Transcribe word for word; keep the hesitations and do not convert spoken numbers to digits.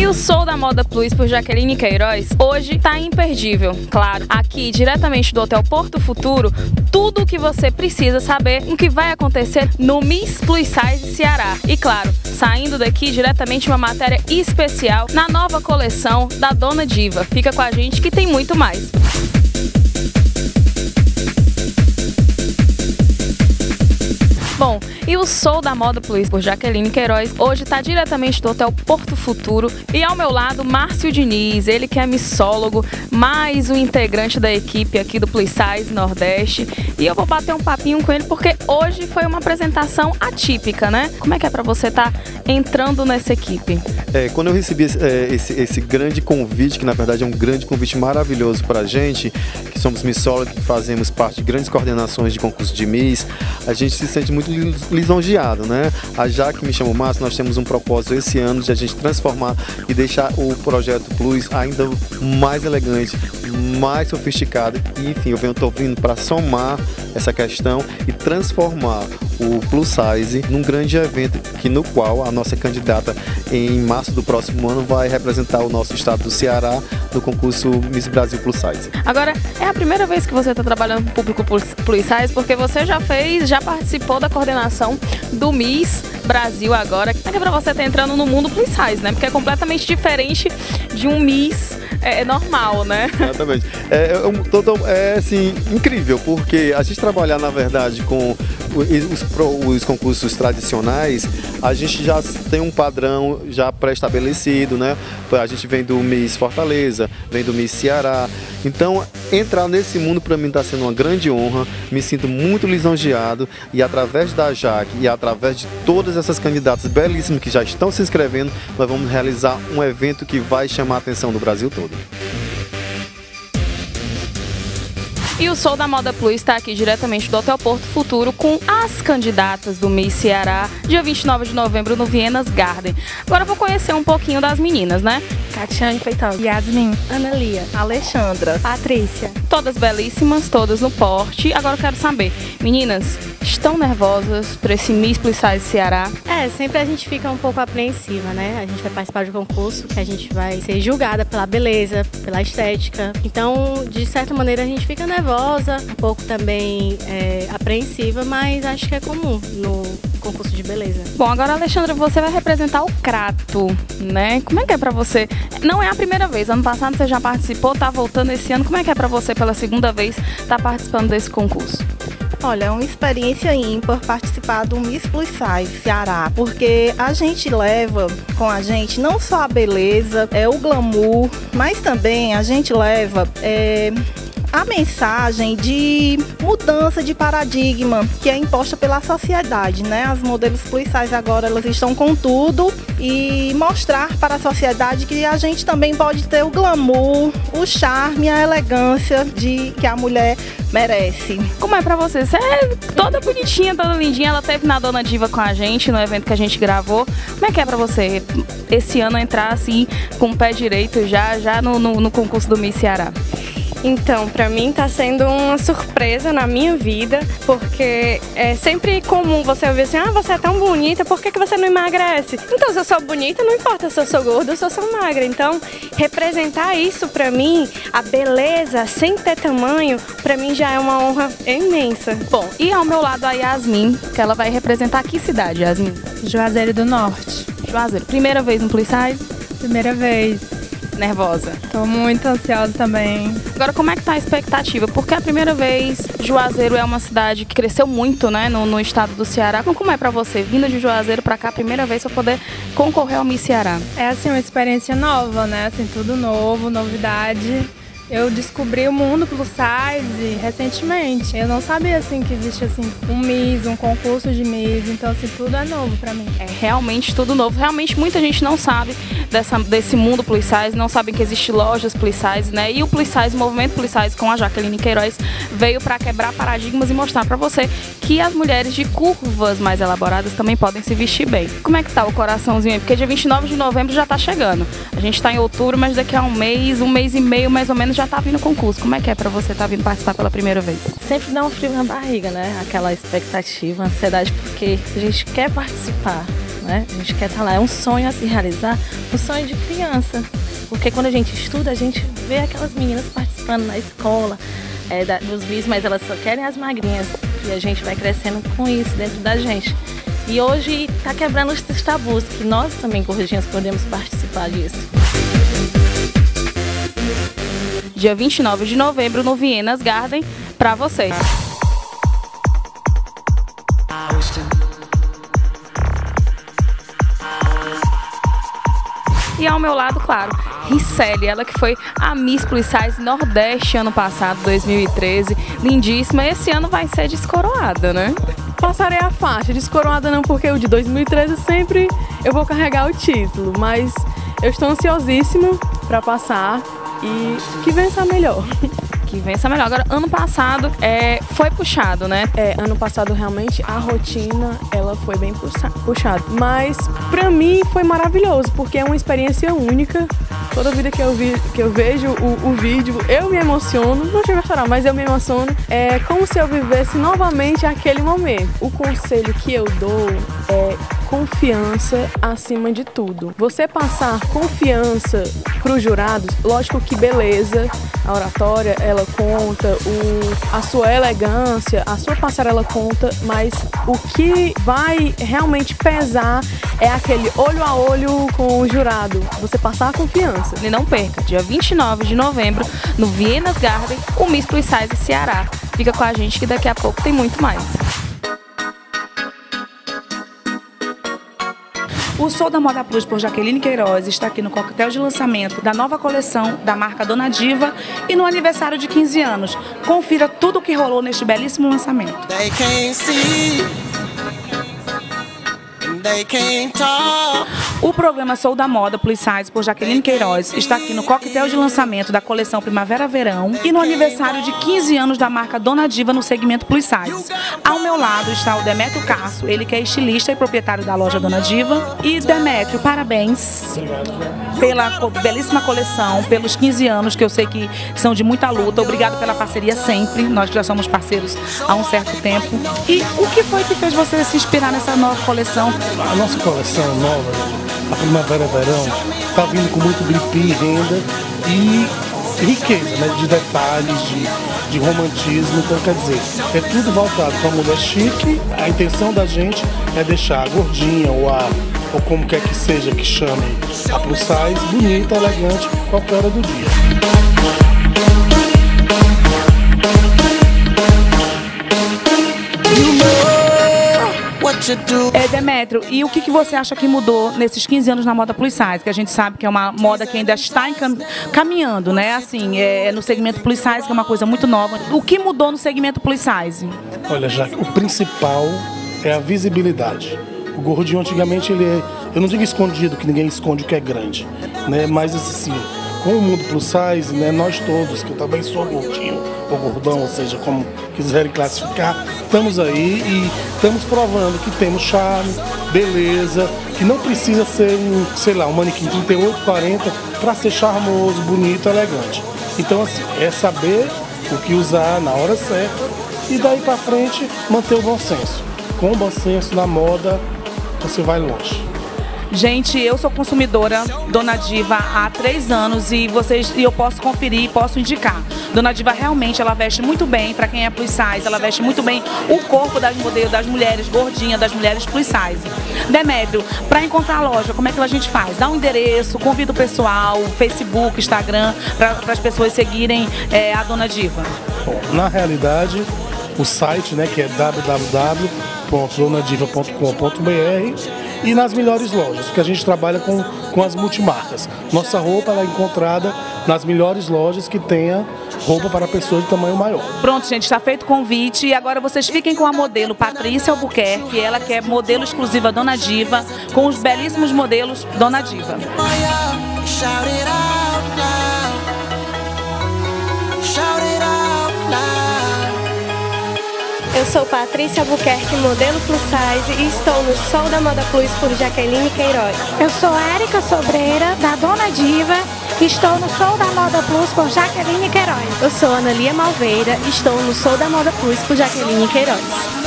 E o Sou da Moda Plus por Jaqueline Queiroz hoje tá imperdível. Claro, aqui diretamente do Hotel Porto Futuro, tudo o que você precisa saber o que vai acontecer no Miss Plus Size Ceará. E claro, saindo daqui diretamente uma matéria especial na nova coleção da Dona Diva. Fica com a gente que tem muito mais. Bom, e o Sou da Moda Plus por Jaqueline Queiroz hoje está diretamente do Hotel Porto Futuro e ao meu lado Márcio Diniz, ele que é missólogo, mais um integrante da equipe aqui do Plus Size Nordeste, e eu vou bater um papinho com ele porque hoje foi uma apresentação atípica, né? Como é que é para você estar tá entrando nessa equipe? É, quando eu recebi esse, esse, esse grande convite, que na verdade é um grande convite maravilhoso para a gente, que somos missólogos, que fazemos parte de grandes coordenações de concurso de Miss, a gente se sente muito lisonjeado, né? A Jaque me chamou, Márcio, nós temos um propósito esse ano de a gente transformar e deixar o projeto Plus ainda mais elegante, mais sofisticado, e enfim, eu venho, tô vindo para somar essa questão e transformar o Plus Size num grande evento que no qual a nossa candidata em março do próximo ano vai representar o nosso estado do Ceará no concurso Miss Brasil Plus Size. Agora, é a primeira vez que você está trabalhando com o público Plus Size, porque você já fez, já participou da coordenação do Miss Brasil agora. Como é que é pra você estar entrando no mundo Plus Size, né? Porque é completamente diferente de um Miss é, normal, né? Exatamente. É, é, é assim, incrível, porque a gente trabalhar, na verdade, com os, os concursos tradicionais, a gente já tem um padrão já pré-estabelecido, né? A gente vem do Miss Fortaleza, vem do Miss Ceará. Então, entrar nesse mundo para mim está sendo uma grande honra, me sinto muito lisonjeado, e através da Jaque e através de todas essas candidatas belíssimas que já estão se inscrevendo, nós vamos realizar um evento que vai chamar a atenção do Brasil todo. E o Sou da Moda Plus está aqui diretamente do Hotel Porto Futuro com as candidatas do Miss Ceará, dia vinte e nove de novembro no Vienna's Garden. Agora eu vou conhecer um pouquinho das meninas, né? Catiane Feitosa, Yasmin, Analia, Alexandra, Patrícia. Todas belíssimas, todas no porte. Agora eu quero saber, meninas, estão nervosas para esse Miss Plus Size Ceará? É, sempre a gente fica um pouco apreensiva, né? A gente vai participar de um concurso que a gente vai ser julgada pela beleza, pela estética. Então, de certa maneira, a gente fica nervosa, um pouco também é, apreensiva, mas acho que é comum no concurso de beleza. Bom, agora, Alexandra, você vai representar o Crato, né? Como é que é pra você? Não é a primeira vez, ano passado você já participou, tá voltando esse ano. Como é que é pra você, pela segunda vez, tá participando desse concurso? Olha, é uma experiência ímpar participar do Miss Plus Size Ceará, porque a gente leva com a gente não só a beleza, é o glamour, mas também a gente leva é, a mensagem de mudança de paradigma que é imposta pela sociedade, né? As modelos plus size agora, elas estão com tudo, e mostrar para a sociedade que a gente também pode ter o glamour, o charme, a elegância de que a mulher merece. Como é pra você? Você é toda bonitinha, toda lindinha, ela teve na Dona Diva com a gente, no evento que a gente gravou. Como é que é pra você esse ano entrar assim, com o pé direito já, já no, no, no concurso do Miss Ceará? Então, pra mim tá sendo uma surpresa na minha vida, porque é sempre comum você ouvir assim, ah, você é tão bonita, por que que você não emagrece? Então, se eu sou bonita, não importa se eu sou gorda ou se eu sou magra. Então, representar isso pra mim, a beleza sem ter tamanho, pra mim já é uma honra imensa. Bom, e ao meu lado a Yasmin, que ela vai representar que cidade, Yasmin? Juazeiro do Norte. Juazeiro, primeira vez no Plus Size? Primeira vez. Nervosa? Tô muito ansiosa também. Agora, como é que tá a expectativa? Porque a primeira vez, Juazeiro é uma cidade que cresceu muito, né, no, no estado do Ceará. Como é pra você, vindo de Juazeiro pra cá, a primeira vez pra poder concorrer ao Miss Ceará? É, assim, uma experiência nova, né, assim, tudo novo, novidade. Eu descobri o mundo plus size recentemente. Eu não sabia assim que existe assim um Miss, um concurso de Miss, então assim tudo é novo pra mim. É realmente tudo novo. Realmente muita gente não sabe dessa, desse mundo plus size, não sabe que existe lojas plus size, né? E o plus size, o movimento plus size com a Jaqueline Queiroz veio para quebrar paradigmas e mostrar para você que as mulheres de curvas mais elaboradas também podem se vestir bem. Como é que tá o coraçãozinho aí? Porque dia vinte e nove de novembro já tá chegando. A gente tá em outubro, mas daqui a um mês, um mês e meio mais ou menos já tá vindo concurso. Como é que é pra você estar tá vindo participar pela primeira vez? Sempre dá um frio na barriga, né? Aquela expectativa, ansiedade, porque a gente quer participar. né? A gente quer estar lá, é um sonho a se realizar, um sonho de criança. Porque quando a gente estuda, a gente vê aquelas meninas participando na escola, é, da, dos Miss, mas elas só querem as magrinhas. E a gente vai crescendo com isso dentro da gente. E hoje está quebrando esses tabus, que nós também, gordinhas, podemos participar disso. Dia vinte e nove de novembro no Vienas Garden, para vocês. E ao meu lado, claro, Ricelli, ela que foi a Miss Plus Size Nordeste ano passado, dois mil e treze, lindíssima. Esse ano vai ser descoroada, né? Passarei a faixa, descoroada não, porque o de dois mil e treze sempre eu vou carregar o título, mas eu estou ansiosíssima para passar e que vença melhor. Que vença melhor. Agora, ano passado é, foi puxado, né? É, ano passado realmente a rotina ela foi bem puxada, mas pra mim foi maravilhoso, porque é uma experiência única. Toda vida que eu, vi, que eu vejo o, o vídeo, eu me emociono, não chego a chorar, mas eu me emociono. É como se eu vivesse novamente aquele momento. O conselho que eu dou é confiança acima de tudo. Você passar confiança para os jurados, lógico que beleza, a oratória ela conta, o, a sua elegância, a sua passarela conta, mas o que vai realmente pesar é aquele olho a olho com o jurado, você passar a confiança. E não perca, dia vinte e nove de novembro, no Vienas Garden, o Miss Plus Size Ceará. Fica com a gente que daqui a pouco tem muito mais. O Sou da Moda Plus por Jaqueline Queiroz está aqui no coquetel de lançamento da nova coleção da marca Dona Diva e no aniversário de quinze anos. Confira tudo o que rolou neste belíssimo lançamento. They can't see. They can't talk. O programa Sou da Moda Plus Size por Jaqueline Queiroz está aqui no coquetel de lançamento da coleção Primavera-Verão e no aniversário de quinze anos da marca Dona Diva no segmento Plus Size. Ao meu lado está o Demétrio Castro, ele que é estilista e proprietário da loja Dona Diva. E Demétrio, parabéns pela belíssima coleção, pelos quinze anos que eu sei que são de muita luta. Obrigado pela parceria sempre, nós já somos parceiros há um certo tempo. E o que foi que fez você se inspirar nessa nova coleção? A nossa coleção nova, a Primavera-Verão, está vindo com muito gripe, renda e riqueza, né, de detalhes, de, de romantismo. Então, quer dizer, é tudo voltado para a mulher chique. A intenção da gente é deixar a gordinha ou, a, ou como quer que seja que chame a plus size, bonita, elegante, qualquer hora do dia. É, Demétrio, e o que, que você acha que mudou nesses quinze anos na moda plus size? Que a gente sabe que é uma moda que ainda está encam caminhando, né? Assim, é no segmento plus size, que é uma coisa muito nova. O que mudou no segmento plus size? Olha, Jaque, o principal é a visibilidade. O gordinho antigamente ele é, eu não digo escondido, que ninguém esconde o que é grande, né? Mas assim, com o mundo plus size, né, nós todos, que eu também sou gordinho ou gordão, ou seja, como quiserem classificar, estamos aí e estamos provando que temos charme, beleza, que não precisa ser um, sei lá, um manequim trinta e oito, quarenta para ser charmoso, bonito, elegante. Então assim, é saber o que usar na hora certa e daí para frente manter o bom senso. Com o bom senso na moda, você vai longe. Gente, eu sou consumidora Dona Diva há três anos e vocês, e eu posso conferir, posso indicar. Dona Diva realmente ela veste muito bem para quem é plus size, ela veste muito bem o corpo das modelos, das mulheres gordinhas, das mulheres plus size. Demétrio, para encontrar a loja, como é que a gente faz? Dá um endereço, convida o pessoal, Facebook, Instagram, para as pessoas seguirem é, a Dona Diva. Bom, na realidade, o site, né, que é w w w ponto dona diva ponto com ponto b r e nas melhores lojas, porque a gente trabalha com, com as multimarcas. Nossa roupa ela é encontrada nas melhores lojas que tenha roupa para pessoas de tamanho maior. Pronto, gente, está feito o convite e agora vocês fiquem com a modelo Patrícia Albuquerque, ela que é modelo exclusiva Dona Diva, com os belíssimos modelos Dona Diva. Eu sou Patrícia Albuquerque, modelo plus size, e estou no Sou da Moda Plus por Jaqueline Queiroz. Eu sou Érica Sobreira, da Dona Diva, e estou no Sou da Moda Plus por Jaqueline Queiroz. Eu sou Analia Malveira e estou no Sou da Moda Plus por Jaqueline Queiroz.